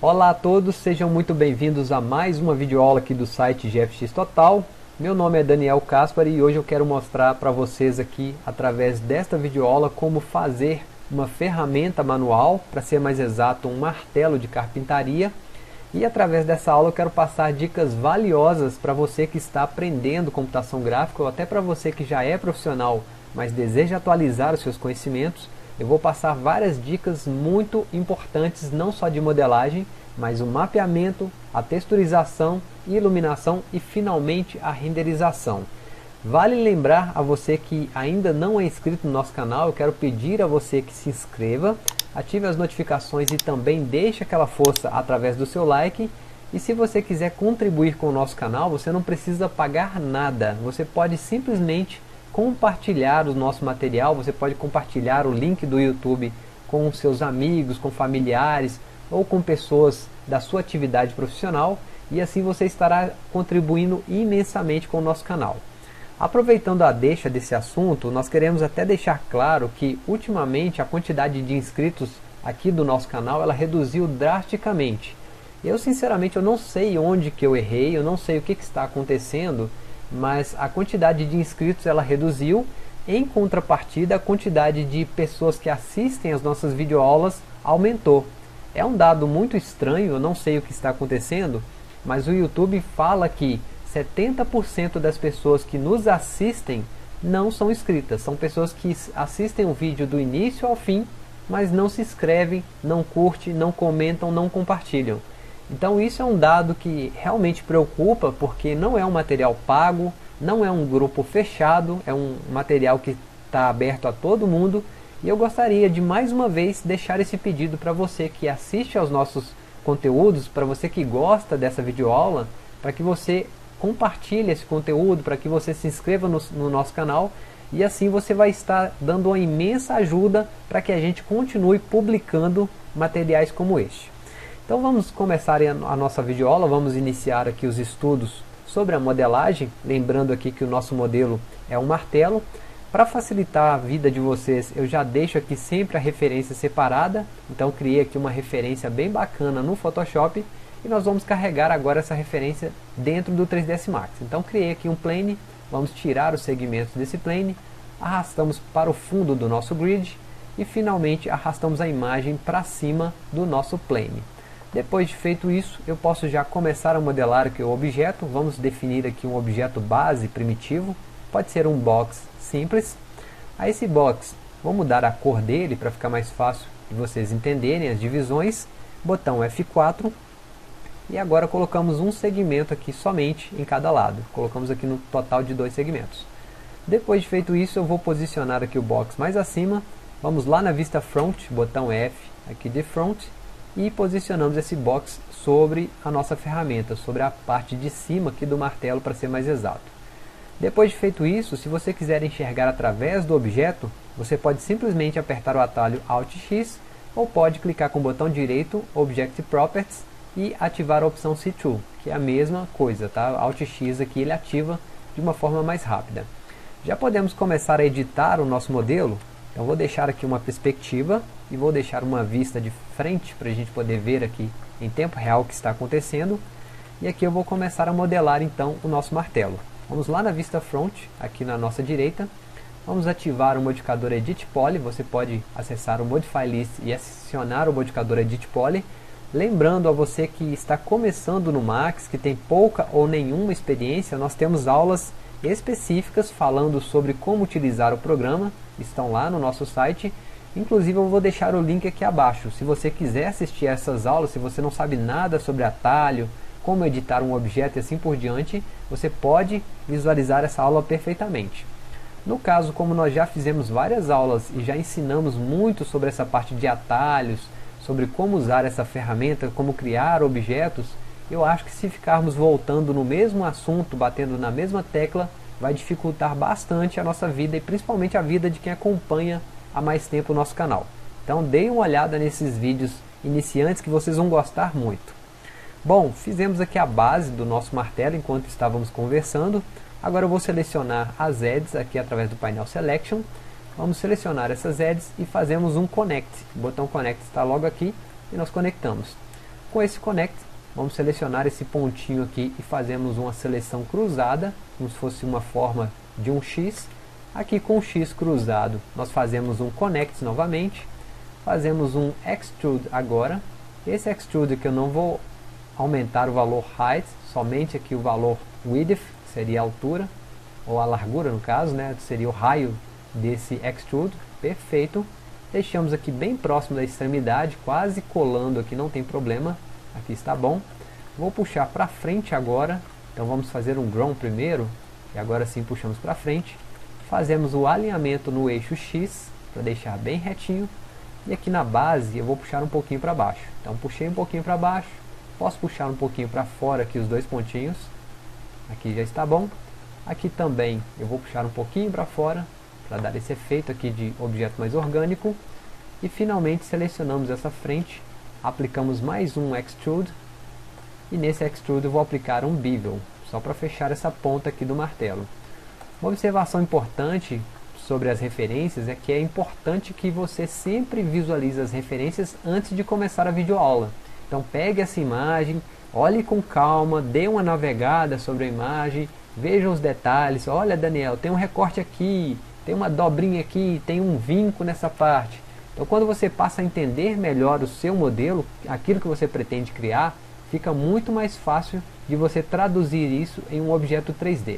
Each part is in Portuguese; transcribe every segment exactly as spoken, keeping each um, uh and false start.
Olá a todos, sejam muito bem-vindos a mais uma videoaula aqui do site G F X Total. Meu nome é Daniel Caspari e hoje eu quero mostrar para vocês aqui, através desta videoaula, como fazer uma ferramenta manual, para ser mais exato, um martelo de carpintaria. E através dessa aula eu quero passar dicas valiosas para você que está aprendendo computação gráfica ou até para você que já é profissional, mas deseja atualizar os seus conhecimentos. Eu vou passar várias dicas muito importantes, não só de modelagem, mas o mapeamento, a texturização, iluminação e finalmente a renderização. Vale lembrar a você que ainda não é inscrito no nosso canal, eu quero pedir a você que se inscreva, ative as notificações e também deixe aquela força através do seu like. E se você quiser contribuir com o nosso canal, você não precisa pagar nada, você pode simplesmente compartilhar o nosso material, você pode compartilhar o link do YouTube com seus amigos, com familiares ou com pessoas da sua atividade profissional e assim você estará contribuindo imensamente com o nosso canal. Aproveitando a deixa desse assunto, nós queremos até deixar claro que ultimamente a quantidade de inscritos aqui do nosso canal ela reduziu drasticamente. Eu sinceramente eu não sei onde que eu errei, eu não sei o que, que está acontecendo, mas a quantidade de inscritos ela reduziu, em contrapartida a quantidade de pessoas que assistem as nossas videoaulas aumentou. É um dado muito estranho, eu não sei o que está acontecendo, mas o YouTube fala que setenta por cento das pessoas que nos assistem não são inscritas, são pessoas que assistem o vídeo do início ao fim, mas não se inscrevem, não curtem, não comentam, não compartilham. Então isso é um dado que realmente preocupa, porque não é um material pago, não é um grupo fechado, é um material que está aberto a todo mundo. E eu gostaria de mais uma vez deixar esse pedido para você que assiste aos nossos conteúdos, para você que gosta dessa videoaula, para que você compartilhe esse conteúdo, para que você se inscreva no, no nosso canal. E assim você vai estar dando uma imensa ajuda para que a gente continue publicando materiais como este. Então vamos começar a nossa videoaula, vamos iniciar aqui os estudos sobre a modelagem, lembrando aqui que o nosso modelo é um martelo. Para facilitar a vida de vocês, eu já deixo aqui sempre a referência separada, então criei aqui uma referência bem bacana no Photoshop e nós vamos carregar agora essa referência dentro do três D S Max. Então criei aqui um plane, vamos tirar os segmentos desse plane, arrastamos para o fundo do nosso grid e finalmente arrastamos a imagem para cima do nosso plane. Depois de feito isso, eu posso já começar a modelar aqui o objeto. Vamos definir aqui um objeto base primitivo. Pode ser um box simples. A esse box, vou mudar a cor dele para ficar mais fácil de vocês entenderem as divisões. Botão F quatro. E agora colocamos um segmento aqui somente em cada lado. Colocamos aqui no total de dois segmentos. Depois de feito isso, eu vou posicionar aqui o box mais acima. Vamos lá na vista front, botão F aqui de front. E posicionamos esse box sobre a nossa ferramenta, sobre a parte de cima aqui do martelo, para ser mais exato. Depois de feito isso, se você quiser enxergar através do objeto, você pode simplesmente apertar o atalho Alt X ou pode clicar com o botão direito Object Properties e ativar a opção See Through, que é a mesma coisa, tá? Alt X aqui ele ativa de uma forma mais rápida. Já podemos começar a editar o nosso modelo. Então vou deixar aqui uma perspectiva e vou deixar uma vista de frente para a gente poder ver aqui em tempo real o que está acontecendo. E aqui eu vou começar a modelar então o nosso martelo. Vamos lá na vista front, aqui na nossa direita. Vamos ativar o modificador Edit Poly. Você pode acessar o Modify List e acionar o modificador Edit Poly. Lembrando a você que está começando no Max, que tem pouca ou nenhuma experiência, nós temos aulas específicas falando sobre como utilizar o programa. Estão lá no nosso site, inclusive eu vou deixar o link aqui abaixo. Se você quiser assistir essas aulas, se você não sabe nada sobre atalho, como editar um objeto e assim por diante, você pode visualizar essa aula perfeitamente. No caso, como nós já fizemos várias aulas e já ensinamos muito sobre essa parte de atalhos, sobre como usar essa ferramenta, como criar objetos, eu acho que se ficarmos voltando no mesmo assunto, batendo na mesma tecla, vai dificultar bastante a nossa vida e principalmente a vida de quem acompanha há mais tempo o nosso canal. Então deem uma olhada nesses vídeos iniciantes que vocês vão gostar muito. Bom, fizemos aqui a base do nosso martelo enquanto estávamos conversando. Agora eu vou selecionar as edges aqui através do painel Selection. Vamos selecionar essas edges e fazemos um Connect. O botão Connect está logo aqui e nós conectamos. com esse Connect, vamos selecionar esse pontinho aqui e fazemos uma seleção cruzada, como se fosse uma forma de um X. Aqui com o X cruzado, nós fazemos um Connect novamente, fazemos um Extrude agora. Esse Extrude aqui eu não vou aumentar o valor Height, somente aqui o valor Width, que seria a altura, ou a largura no caso, né, seria o raio desse Extrude, perfeito. Deixamos aqui bem próximo da extremidade, quase colando aqui, não tem problema, aqui está bom. Vou puxar para frente agora, então vamos fazer um Grown primeiro, e agora sim puxamos para frente. Fazemos o alinhamento no eixo X, para deixar bem retinho, e aqui na base eu vou puxar um pouquinho para baixo. Então puxei um pouquinho para baixo, posso puxar um pouquinho para fora aqui os dois pontinhos, aqui já está bom. Aqui também eu vou puxar um pouquinho para fora, para dar esse efeito aqui de objeto mais orgânico. E finalmente selecionamos essa frente, aplicamos mais um Extrude, e nesse Extrude eu vou aplicar um Bevel, só para fechar essa ponta aqui do martelo. Uma observação importante sobre as referências é que é importante que você sempre visualize as referências antes de começar a videoaula. Então pegue essa imagem, olhe com calma, dê uma navegada sobre a imagem, veja os detalhes. Olha, Daniel, tem um recorte aqui, tem uma dobrinha aqui, tem um vinco nessa parte. Então quando você passa a entender melhor o seu modelo, aquilo que você pretende criar, fica muito mais fácil de você traduzir isso em um objeto três D.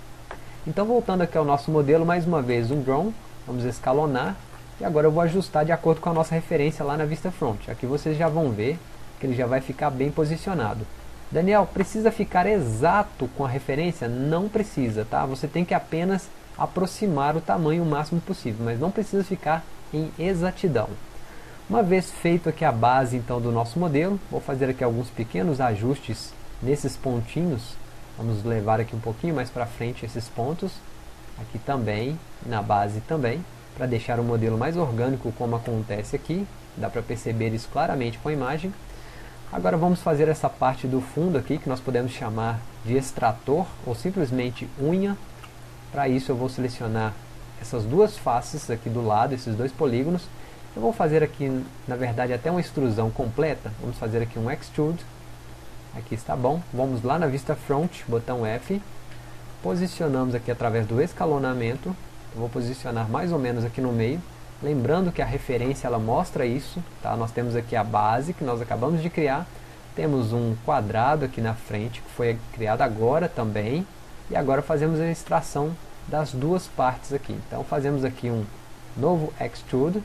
Então voltando aqui ao nosso modelo, mais uma vez um Grown, vamos escalonar, e agora eu vou ajustar de acordo com a nossa referência lá na vista front. Aqui vocês já vão ver que ele já vai ficar bem posicionado. Daniel, precisa ficar exato com a referência? Não precisa, tá? Você tem que apenas aproximar o tamanho o máximo possível, mas não precisa ficar em exatidão. Uma vez feito aqui a base então do nosso modelo, vou fazer aqui alguns pequenos ajustes nesses pontinhos. Vamos levar aqui um pouquinho mais para frente esses pontos, aqui também, na base também, para deixar o modelo mais orgânico como acontece aqui. Dá para perceber isso claramente com a imagem. Agora vamos fazer essa parte do fundo aqui, que nós podemos chamar de extrator, ou simplesmente unha. Para isso eu vou selecionar essas duas faces aqui do lado, esses dois polígonos. Eu vou fazer aqui, na verdade, até uma extrusão completa. Vamos fazer aqui um Extrude. Aqui está bom. Vamos lá na vista front, botão F. Posicionamos aqui através do escalonamento. Eu vou posicionar mais ou menos aqui no meio. Lembrando que a referência ela mostra isso, tá? Nós temos aqui a base que nós acabamos de criar. Temos um quadrado aqui na frente, que foi criado agora também. E agora fazemos a extração das duas partes aqui. Então fazemos aqui um novo Extrude.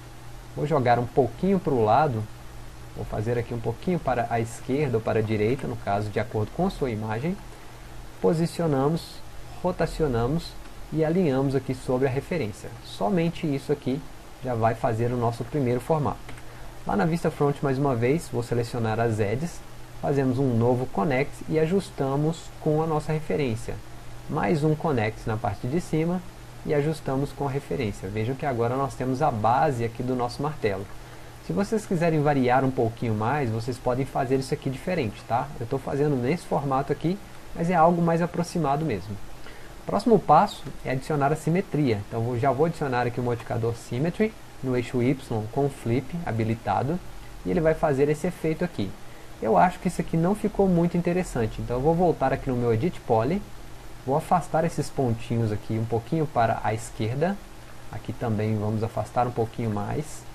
Vou jogar um pouquinho para o lado. Vou fazer aqui um pouquinho para a esquerda ou para a direita, no caso, de acordo com a sua imagem. Posicionamos, rotacionamos e alinhamos aqui sobre a referência. Somente isso aqui já vai fazer o nosso primeiro formato. Lá na vista front, mais uma vez, vou selecionar as edges, fazemos um novo Connect e ajustamos com a nossa referência. Mais um Connect na parte de cima e ajustamos com a referência. Vejam que agora nós temos a base aqui do nosso martelo. Se vocês quiserem variar um pouquinho mais, vocês podem fazer isso aqui diferente, tá? Eu estou fazendo nesse formato aqui, mas é algo mais aproximado mesmo. Próximo passo é adicionar a simetria. Então eu já vou adicionar aqui o modificador Symmetry no eixo Y com Flip habilitado, e ele vai fazer esse efeito aqui. Eu acho que isso aqui não ficou muito interessante, então eu vou voltar aqui no meu Edit Poly, vou afastar esses pontinhos aqui um pouquinho para a esquerda, aqui também vamos afastar um pouquinho mais.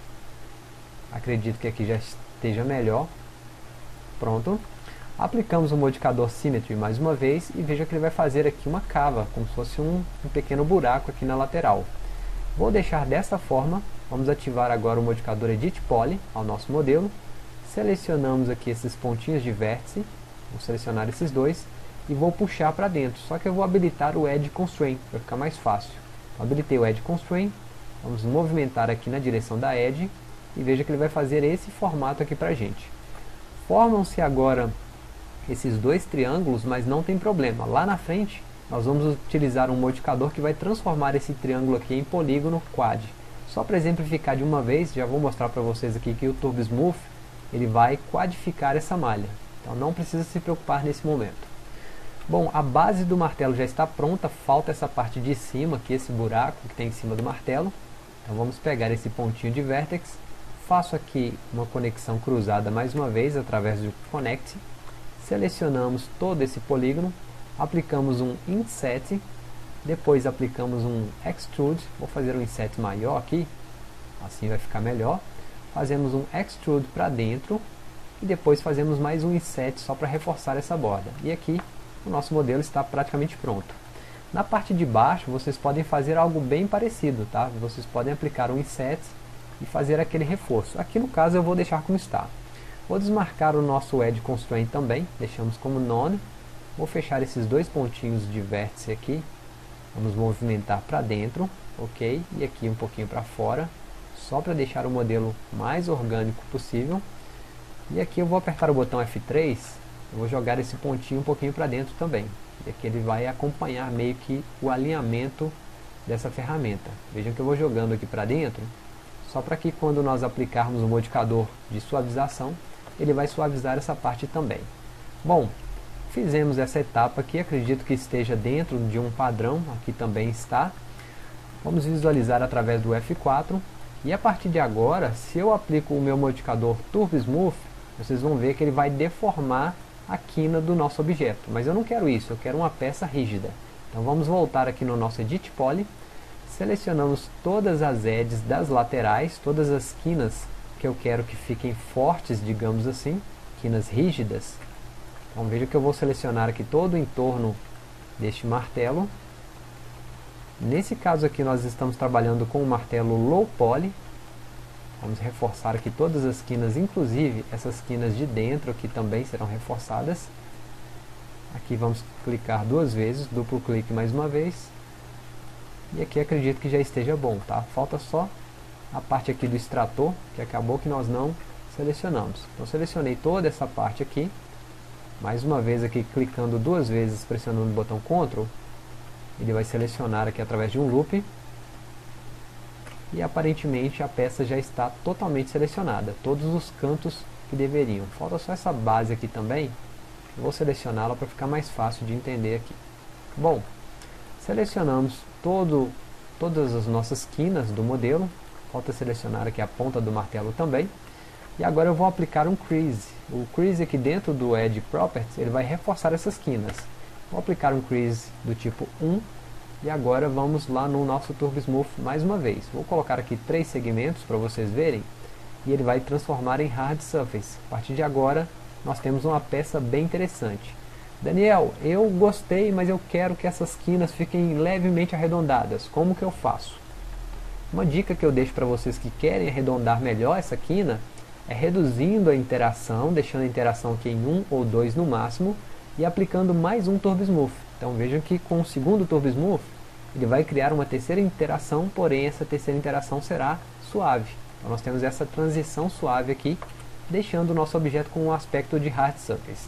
Acredito que aqui já esteja melhor. Pronto. Aplicamos o modificador Symmetry mais uma vez e veja que ele vai fazer aqui uma cava, como se fosse um, um pequeno buraco aqui na lateral. Vou deixar dessa forma. Vamos ativar agora o modificador Edit Poly ao nosso modelo. Selecionamos aqui esses pontinhos de vértice. Vou selecionar esses dois e vou puxar para dentro. Só que eu vou habilitar o Edge Constraint para ficar mais fácil. Habilitei o Edge Constraint. Vamos movimentar aqui na direção da Edge. E veja que ele vai fazer esse formato aqui pra gente. Formam-se agora esses dois triângulos, mas não tem problema. Lá na frente, nós vamos utilizar um modificador que vai transformar esse triângulo aqui em polígono quad. Só para exemplificar de uma vez, já vou mostrar para vocês aqui que o Turbo Smooth ele vai quadificar essa malha. Então não precisa se preocupar nesse momento. Bom, a base do martelo já está pronta, falta essa parte de cima, aqui esse buraco que tem em cima do martelo. Então vamos pegar esse pontinho de vértex, faço aqui uma conexão cruzada mais uma vez através do Connect, selecionamos todo esse polígono, aplicamos um Inset, depois aplicamos um Extrude, vou fazer um Inset maior aqui, assim vai ficar melhor, fazemos um Extrude para dentro, e depois fazemos mais um Inset só para reforçar essa borda, e aqui o nosso modelo está praticamente pronto. Na parte de baixo vocês podem fazer algo bem parecido, tá? Vocês podem aplicar um Inset e fazer aquele reforço. Aqui no caso eu vou deixar como está. Vou desmarcar o nosso Edge Constraint também, deixamos como None. Vou fechar esses dois pontinhos de vértice aqui. Vamos movimentar para dentro, ok? E aqui um pouquinho para fora, só para deixar o modelo mais orgânico possível. E aqui eu vou apertar o botão F três, eu vou jogar esse pontinho um pouquinho para dentro também. E aqui ele vai acompanhar meio que o alinhamento dessa ferramenta. Vejam que eu vou jogando aqui para dentro, só para que quando nós aplicarmos o modificador de suavização, ele vai suavizar essa parte também. Bom, fizemos essa etapa aqui, acredito que esteja dentro de um padrão, aqui também está. Vamos visualizar através do F quatro, e a partir de agora, se eu aplico o meu modificador Turbo Smooth, vocês vão ver que ele vai deformar a quina do nosso objeto, mas eu não quero isso, eu quero uma peça rígida. Então vamos voltar aqui no nosso Edit Poly, selecionamos todas as edges das laterais, todas as quinas que eu quero que fiquem fortes, digamos assim, quinas rígidas. Então veja que eu vou selecionar aqui todo o entorno deste martelo. Nesse caso aqui nós estamos trabalhando com o martelo Low Poly. Vamos reforçar aqui todas as quinas, inclusive essas quinas de dentro aqui também serão reforçadas. Aqui vamos clicar duas vezes, duplo clique mais uma vez. E aqui acredito que já esteja bom, tá? Falta só a parte aqui do extrator, que acabou que nós não selecionamos. Então selecionei toda essa parte aqui. Mais uma vez aqui clicando duas vezes, pressionando o botão Ctrl. Ele vai selecionar aqui através de um loop. E aparentemente a peça já está totalmente selecionada. Todos os cantos que deveriam. Falta só essa base aqui também. Eu vou selecioná-la para ficar mais fácil de entender aqui. Bom, selecionamos todo, todas as nossas quinas do modelo. Falta selecionar aqui a ponta do martelo também. E agora eu vou aplicar um Crease. O Crease aqui dentro do Edge Properties, ele vai reforçar essas quinas. Vou aplicar um Crease do tipo um. E agora vamos lá no nosso Turbo Smooth mais uma vez. Vou colocar aqui três segmentos para vocês verem. E ele vai transformar em Hard Surface. A partir de agora, nós temos uma peça bem interessante. Daniel, eu gostei, mas eu quero que essas quinas fiquem levemente arredondadas. Como que eu faço? Uma dica que eu deixo para vocês que querem arredondar melhor essa quina é reduzindo a interação, deixando a interação aqui em um ou dois no máximo e aplicando mais um Turbo Smooth. Então vejam que com o segundo Turbo Smooth ele vai criar uma terceira interação, porém essa terceira interação será suave. Então nós temos essa transição suave aqui, deixando o nosso objeto com um aspecto de Hard Surface.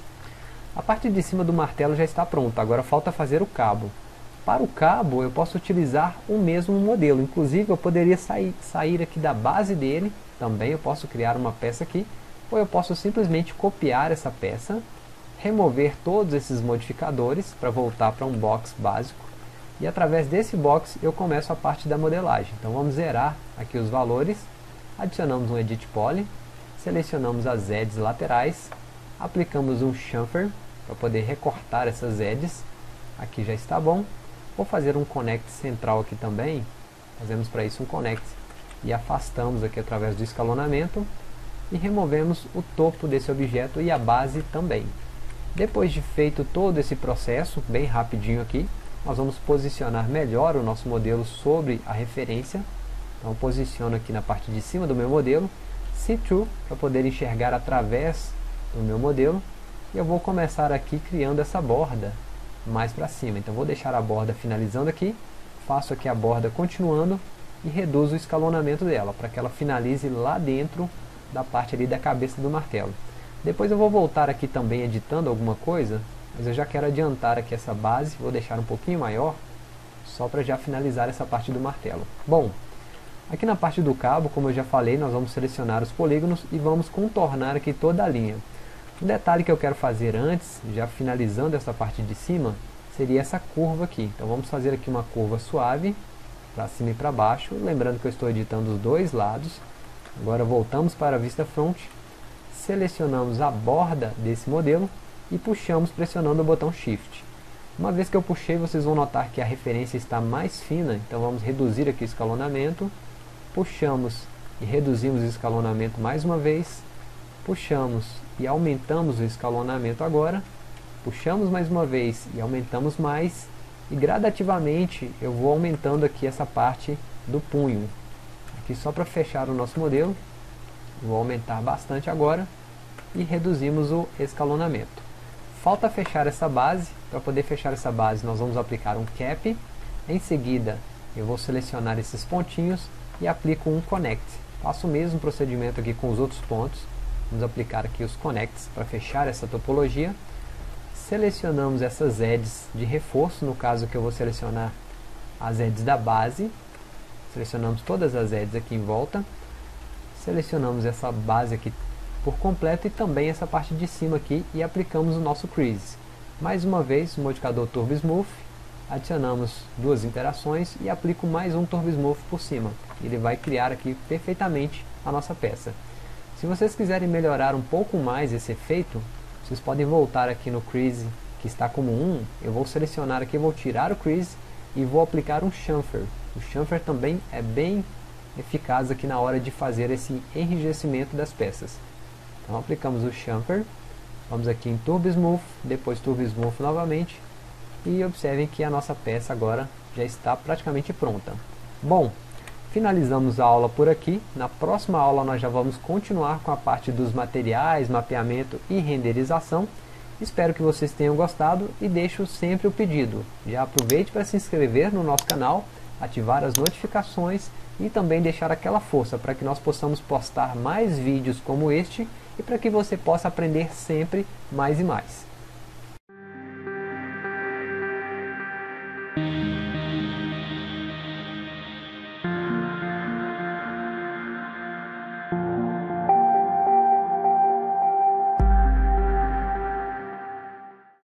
A parte de cima do martelo já está pronta, agora falta fazer o cabo. Para o cabo eu posso utilizar o mesmo modelo, inclusive eu poderia sair, sair aqui da base dele, também eu posso criar uma peça aqui, ou eu posso simplesmente copiar essa peça, remover todos esses modificadores para voltar para um box básico, e através desse box eu começo a parte da modelagem. Então vamos zerar aqui os valores, adicionamos um Edit Poly, selecionamos as edges laterais, aplicamos um chamfer para poder recortar essas edges, aqui já está bom. Vou fazer um Connect central aqui também, fazemos para isso um Connect e afastamos aqui através do escalonamento e removemos o topo desse objeto e a base também. Depois de feito todo esse processo, bem rapidinho aqui, nós vamos posicionar melhor o nosso modelo sobre a referência. Então posiciono aqui na parte de cima do meu modelo, See-Through, para poder enxergar através do meu modelo, e eu vou começar aqui criando essa borda mais para cima. Então vou deixar a borda finalizando aqui, faço aqui a borda continuando e reduzo o escalonamento dela, para que ela finalize lá dentro da parte ali da cabeça do martelo. Depois eu vou voltar aqui também editando alguma coisa, mas eu já quero adiantar aqui essa base, vou deixar um pouquinho maior, só para já finalizar essa parte do martelo. Bom, aqui na parte do cabo, como eu já falei, nós vamos selecionar os polígonos e vamos contornar aqui toda a linha. Um detalhe que eu quero fazer antes, já finalizando essa parte de cima, seria essa curva aqui. Então vamos fazer aqui uma curva suave, para cima e para baixo, lembrando que eu estou editando os dois lados. Agora voltamos para a vista front, selecionamos a borda desse modelo e puxamos pressionando o botão Shift. Uma vez que eu puxei, vocês vão notar que a referência está mais fina, então vamos reduzir aqui o escalonamento, puxamos e reduzimos o escalonamento mais uma vez, puxamos e aumentamos o escalonamento agora, puxamos mais uma vez e aumentamos mais, e gradativamente eu vou aumentando aqui essa parte do punho. Aqui só para fechar o nosso modelo, vou aumentar bastante agora e reduzimos o escalonamento. Falta fechar essa base. Para poder fechar essa base nós vamos aplicar um cap, em seguida eu vou selecionar esses pontinhos e aplico um connect. Faço o mesmo procedimento aqui com os outros pontos, vamos aplicar aqui os connects para fechar essa topologia. Selecionamos essas edges de reforço, no caso que eu vou selecionar as edges da base, selecionamos todas as edges aqui em volta, selecionamos essa base aqui por completo e também essa parte de cima aqui e aplicamos o nosso crease. Mais uma vez, o modificador Turbo Smooth, adicionamos duas interações e aplico mais um Turbo Smooth por cima. Ele vai criar aqui perfeitamente a nossa peça. Se vocês quiserem melhorar um pouco mais esse efeito, vocês podem voltar aqui no crease que está como um, eu vou selecionar aqui, vou tirar o crease e vou aplicar um chamfer. O chamfer também é bem eficaz aqui na hora de fazer esse enrijecimento das peças. Então aplicamos o chamfer, vamos aqui em Turbo Smooth, depois Turbo Smooth novamente, e observem que a nossa peça agora já está praticamente pronta. Bom, finalizamos a aula por aqui. Na próxima aula nós já vamos continuar com a parte dos materiais, mapeamento e renderização. Espero que vocês tenham gostado e deixo sempre o pedido. Já aproveite para se inscrever no nosso canal, ativar as notificações e também deixar aquela força para que nós possamos postar mais vídeos como este e para que você possa aprender sempre mais e mais.